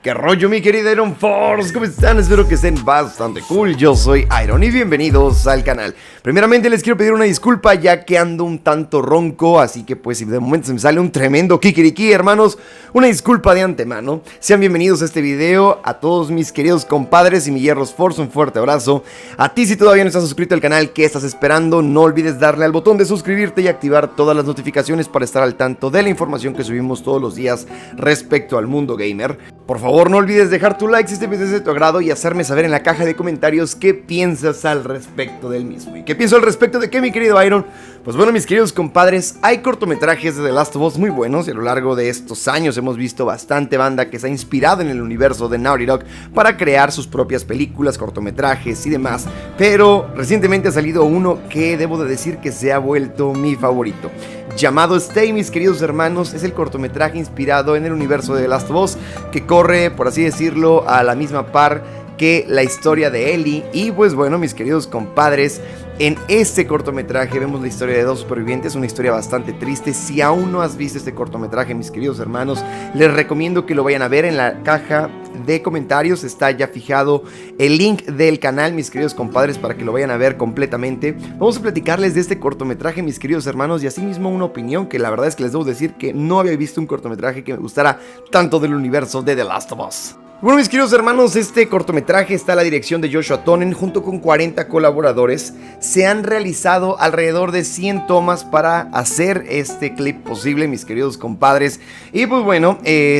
¿Qué rollo, mi querida Iron Force? ¿Cómo están? Espero que estén bastante cool. Yo soy Iron y bienvenidos al canal. Primeramente les quiero pedir una disculpa ya que ando un tanto ronco, así que pues si de momento se me sale un tremendo kikiriki, hermanos, una disculpa de antemano. Sean bienvenidos a este video, a todos mis queridos compadres y mi hierros Force, un fuerte abrazo. A ti si todavía no estás suscrito al canal, ¿qué estás esperando? No olvides darle al botón de suscribirte y activar todas las notificaciones para estar al tanto de la información que subimos todos los días respecto al mundo gamer. Por favor, no olvides dejar tu like si este video es de tu agrado y hacerme saber en la caja de comentarios qué piensas al respecto del mismo. ¿Y qué pienso al respecto de qué, mi querido Iron? Pues bueno, mis queridos compadres, hay cortometrajes de The Last of Us muy buenos y a lo largo de estos años hemos visto bastante banda que se ha inspirado en el universo de Naughty Dog para crear sus propias películas, cortometrajes y demás. Pero recientemente ha salido uno que debo de decir que se ha vuelto mi favorito. Llamado Stay, mis queridos hermanos, es el cortometraje inspirado en el universo de The Last of Us, que corre, por así decirlo, a la misma par que la historia de Ellie. Y pues bueno, mis queridos compadres, en este cortometraje vemos la historia de dos supervivientes, una historia bastante triste. Si aún no has visto este cortometraje, mis queridos hermanos, les recomiendo que lo vayan a ver. En la caja de comentarios está ya fijado el link del canal, mis queridos compadres, para que lo vayan a ver completamente. Vamos a platicarles de este cortometraje, mis queridos hermanos, y asimismo una opinión que la verdad es que les debo decir que no había visto un cortometraje que me gustara tanto del universo de The Last of Us. Bueno, mis queridos hermanos, este cortometraje está a la dirección de Joshua Tonen junto con 40 colaboradores. Se han realizado alrededor de 100 tomas para hacer este clip posible, mis queridos compadres. Y pues bueno,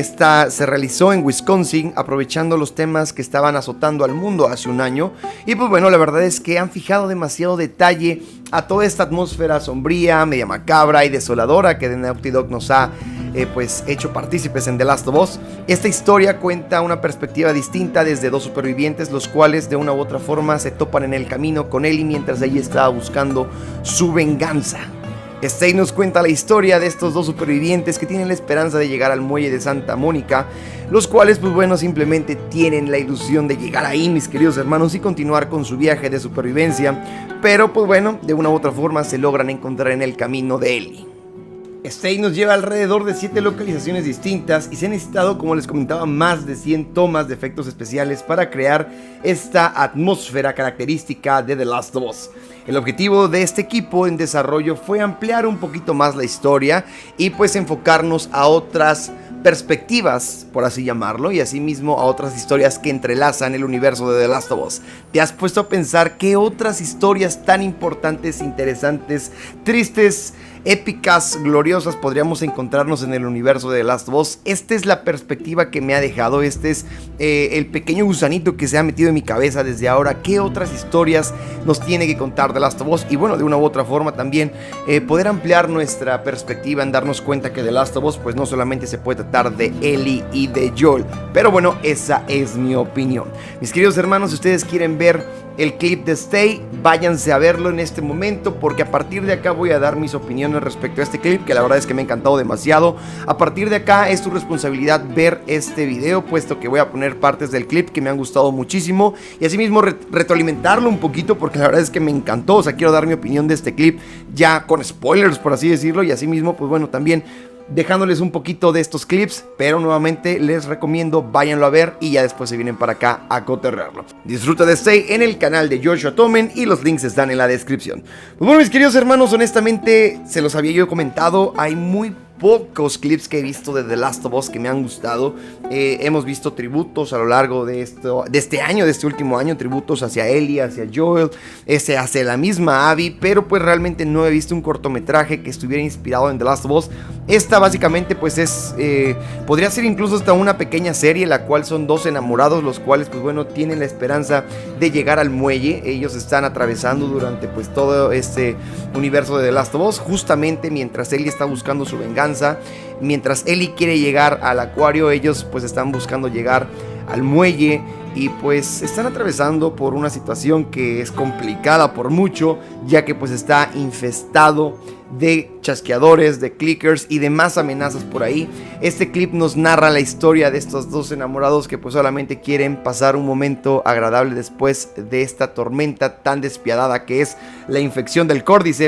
se realizó en Wisconsin, aprovechando los temas que estaban azotando al mundo hace un año. Y pues bueno, la verdad es que han fijado demasiado detalle a toda esta atmósfera sombría, media macabra y desoladora que de Naughty Dog nos ha pues hecho partícipes en The Last of Us. Esta historia cuenta una perspectiva distinta desde dos supervivientes, los cuales de una u otra forma se topan en el camino con Ellie mientras ella estaba buscando su venganza. Stay nos cuenta la historia de estos dos supervivientes que tienen la esperanza de llegar al muelle de Santa Mónica, los cuales pues bueno simplemente tienen la ilusión de llegar ahí, mis queridos hermanos, y continuar con su viaje de supervivencia, pero pues bueno, de una u otra forma se logran encontrar en el camino de Ellie. Stay nos lleva alrededor de 7 localizaciones distintas y se han necesitado, como les comentaba, más de 100 tomas de efectos especiales para crear esta atmósfera característica de The Last of Us. El objetivo de este equipo en desarrollo fue ampliar un poquito más la historia y pues enfocarnos a otras perspectivas, por así llamarlo, y asimismo a otras historias que entrelazan el universo de The Last of Us. ¿Te has puesto a pensar qué otras historias tan importantes, interesantes, tristes, épicas, gloriosas podríamos encontrarnos en el universo de The Last of Us? Esta es la perspectiva que me ha dejado, este es el pequeño gusanito que se ha metido en mi cabeza desde ahora. ¿Qué otras historias nos tiene que contar The Last of Us? Y bueno, de una u otra forma también poder ampliar nuestra perspectiva en darnos cuenta que The Last of Us pues no solamente se puede tratar de Ellie y de Joel, pero bueno, esa es mi opinión. Mis queridos hermanos, si ustedes quieren ver el clip de Stay, váyanse a verlo en este momento, porque a partir de acá voy a dar mis opiniones respecto a este clip, que la verdad es que me ha encantado demasiado. A partir de acá es tu responsabilidad ver este video, puesto que voy a poner partes del clip que me han gustado muchísimo y asimismo retroalimentarlo un poquito, porque la verdad es que me encantó. O sea, quiero dar mi opinión de este clip ya con spoilers, por así decirlo, y asimismo pues bueno, también dejándoles un poquito de estos clips, pero nuevamente les recomiendo váyanlo a ver y ya después se vienen para acá a cotorrearlo. Disfruta de Stay en el canal de Joshua Tonen y los links están en la descripción. Pues bueno, mis queridos hermanos, honestamente se los había yo comentado, hay muy pocos clips que he visto de The Last of Us que me han gustado. Hemos visto tributos a lo largo de este año, de este último año, tributos hacia Ellie, hacia Joel, hacia la misma Abby, pero pues realmente no he visto un cortometraje que estuviera inspirado en The Last of Us. Esta básicamente pues es, podría ser incluso hasta una pequeña serie, la cual son dos enamorados, los cuales pues bueno tienen la esperanza de llegar al muelle. Ellos están atravesando durante pues todo este universo de The Last of Us, justamente mientras Ellie está buscando su venganza. Mientras Ellie quiere llegar al acuario, ellos pues están buscando llegar al muelle y pues están atravesando por una situación que es complicada por mucho, ya que pues está infestado de chasqueadores, de clickers y demás amenazas por ahí. Este clip nos narra la historia de estos dos enamorados que pues solamente quieren pasar un momento agradable después de esta tormenta tan despiadada que es la infección del Cordyceps.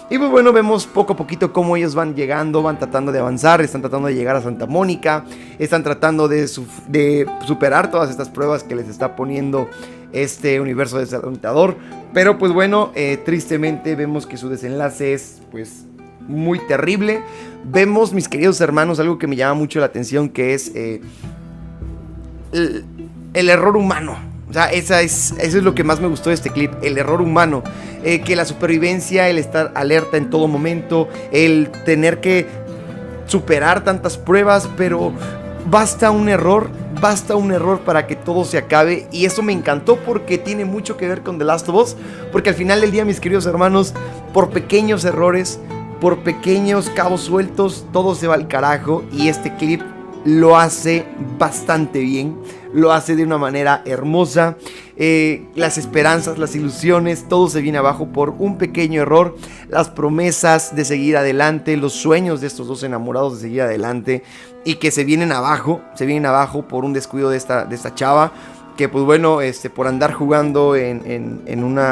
Y pues bueno, vemos poco a poquito cómo ellos van llegando, van tratando de avanzar, están tratando de llegar a Santa Mónica, están tratando de superar todas estas pruebas que les está poniendo este universo desalentador. Pero pues bueno, tristemente vemos que su desenlace es pues muy terrible. Vemos, mis queridos hermanos, algo que me llama mucho la atención, que es el error humano. O sea, eso es lo que más me gustó de este clip, el error humano. Que la supervivencia, el estar alerta en todo momento, el tener que superar tantas pruebas, pero basta un error para que todo se acabe. Y eso me encantó porque tiene mucho que ver con The Last of Us. Porque al final del día, mis queridos hermanos, por pequeños errores, por pequeños cabos sueltos, todo se va al carajo. Y este clip lo hace bastante bien, lo hace de una manera hermosa. Las esperanzas, las ilusiones, todo se viene abajo por un pequeño error. Las promesas de seguir adelante, los sueños de estos dos enamorados de seguir adelante, y que se vienen abajo por un descuido de esta chava, que pues bueno, por andar jugando en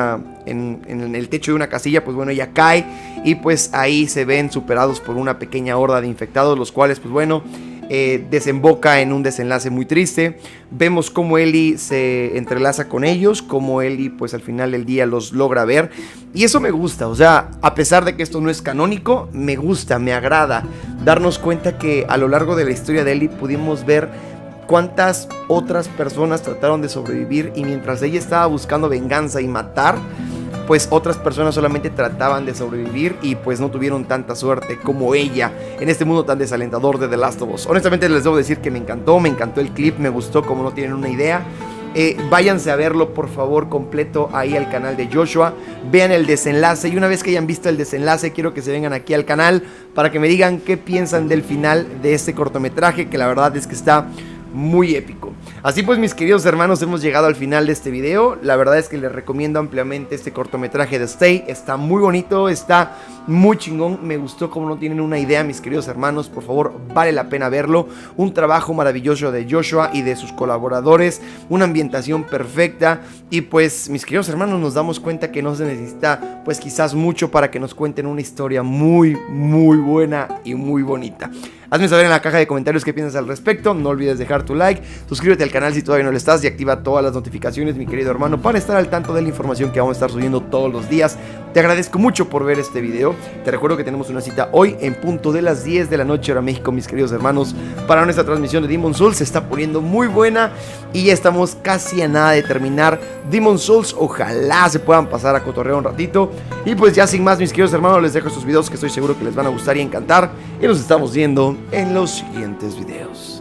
el techo de una casilla, pues bueno, ella cae, y pues ahí se ven superados por una pequeña horda de infectados, los cuales pues bueno, desemboca en un desenlace muy triste. Vemos cómo Ellie se entrelaza con ellos, cómo Ellie pues al final del día los logra ver, y eso me gusta. O sea, a pesar de que esto no es canónico, me gusta, me agrada darnos cuenta que a lo largo de la historia de Ellie pudimos ver cuántas otras personas trataron de sobrevivir, y mientras ella estaba buscando venganza y matar, pues otras personas solamente trataban de sobrevivir y pues no tuvieron tanta suerte como ella en este mundo tan desalentador de The Last of Us. Honestamente les debo decir que me encantó el clip, me gustó como no tienen una idea. Váyanse a verlo por favor completo ahí al canal de Joshua, vean el desenlace, y una vez que hayan visto el desenlace quiero que se vengan aquí al canal para que me digan qué piensan del final de este cortometraje, que la verdad es que está muy épico. Así pues, mis queridos hermanos, hemos llegado al final de este video. La verdad es que les recomiendo ampliamente este cortometraje de Stay. Está muy bonito, está muy chingón. Me gustó como no tienen una idea, mis queridos hermanos. Por favor, vale la pena verlo. Un trabajo maravilloso de Joshua y de sus colaboradores. Una ambientación perfecta. Y pues, mis queridos hermanos, nos damos cuenta que no se necesita pues quizás mucho para que nos cuenten una historia muy, muy buena y muy bonita. Hazme saber en la caja de comentarios qué piensas al respecto. No olvides dejar tu like, suscríbete al canal si todavía no lo estás, y activa todas las notificaciones, mi querido hermano, para estar al tanto de la información que vamos a estar subiendo todos los días. Te agradezco mucho por ver este video. Te recuerdo que tenemos una cita hoy en punto de las 10 de la noche hora México, mis queridos hermanos, para nuestra transmisión de Demon's Souls. Se está poniendo muy buena y ya estamos casi a nada de terminar Demon's Souls. Ojalá se puedan pasar a cotorrear un ratito. Y pues ya sin más, mis queridos hermanos, les dejo estos videos que estoy seguro que les van a gustar y encantar, y nos estamos viendo en los siguientes videos.